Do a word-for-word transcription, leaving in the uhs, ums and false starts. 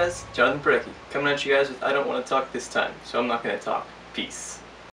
guys, Jonathan Parecki, coming at you guys with I don't want to talk this time, so I'm not going to talk. Peace.